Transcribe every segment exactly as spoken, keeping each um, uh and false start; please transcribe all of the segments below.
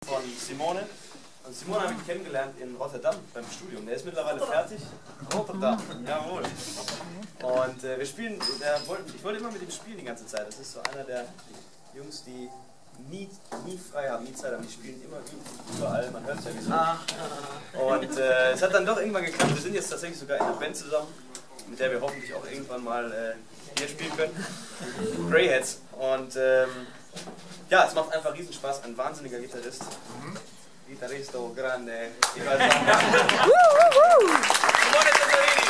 von Simone. Und Simone habe ich kennengelernt in Rotterdam beim Studium. Der ist mittlerweile fertig. Rotterdam, jawohl. Und äh, wir spielen, der, ich wollte immer mit ihm spielen die ganze Zeit. Das ist so einer der Jungs, die nie, nie frei haben, nie Zeit haben. Die spielen immer überall, man hört es ja wie so. Und äh, es hat dann doch irgendwann geklappt. Wir sind jetzt tatsächlich sogar in einer Band zusammen, mit der wir hoffentlich auch irgendwann mal äh, hier spielen können. Greyheads. Und ähm, ja, es macht einfach riesen Spaß. Ein wahnsinniger Gitarrist. Mhm. Gitarristo grande. Ich weiß nicht. Simone Cesarini.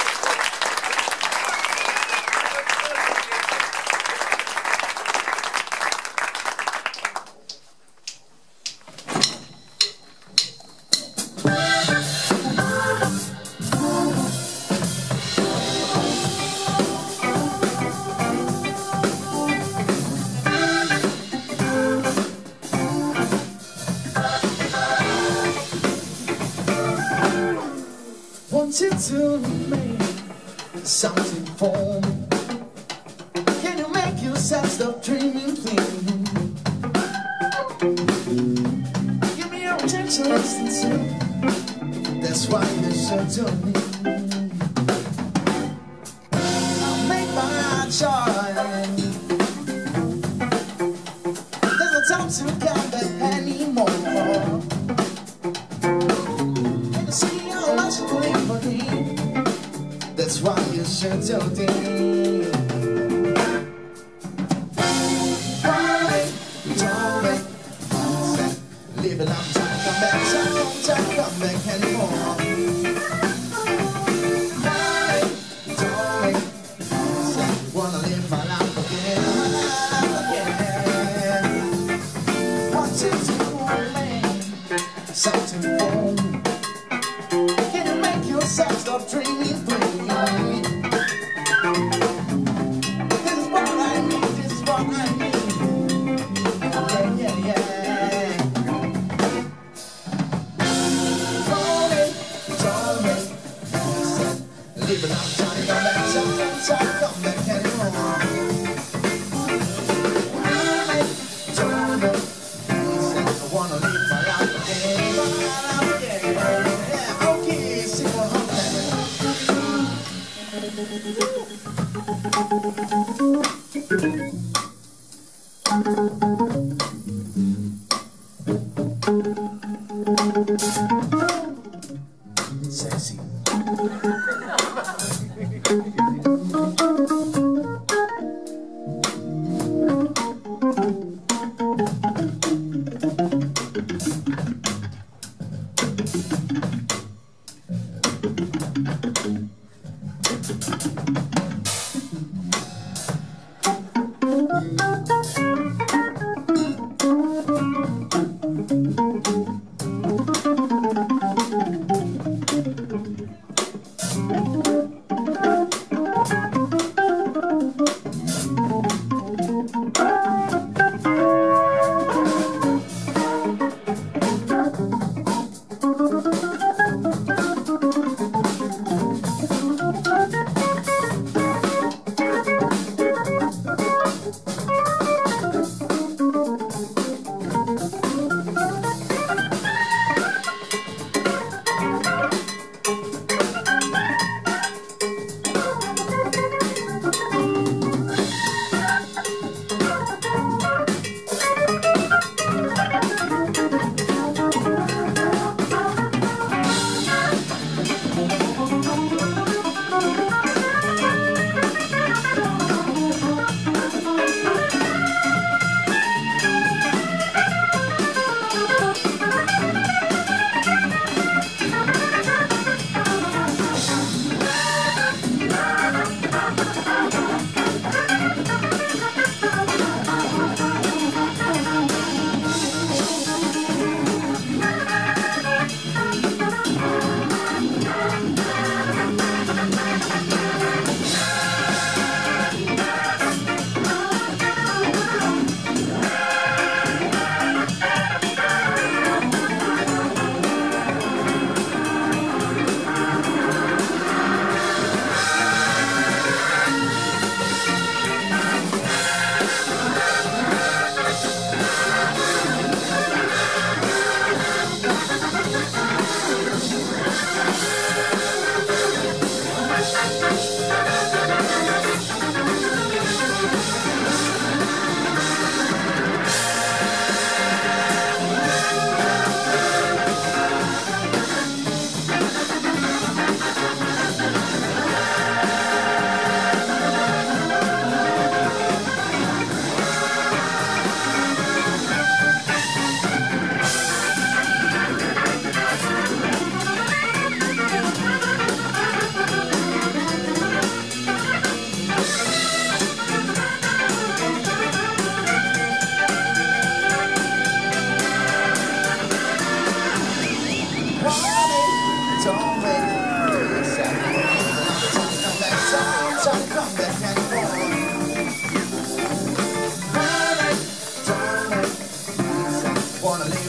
Want you to make something for me? Can you make yourself stop dreaming, please? Give me your attention, listen to me. That's why you should do me. I'll make my choice. There's no time to come back anymore. That's why you should do this. Why don't make live a long time, come back, time, time, come back anymore. Why don't make wanna live my life again, again. Want to do make something for me. Can you make yourself stop dreaming, please? Live a long time, come back, time, time, come back anymore. I don't know, I wanna live my life again, my life again. Yeah, okay, sing one more time. Sexy.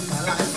my life.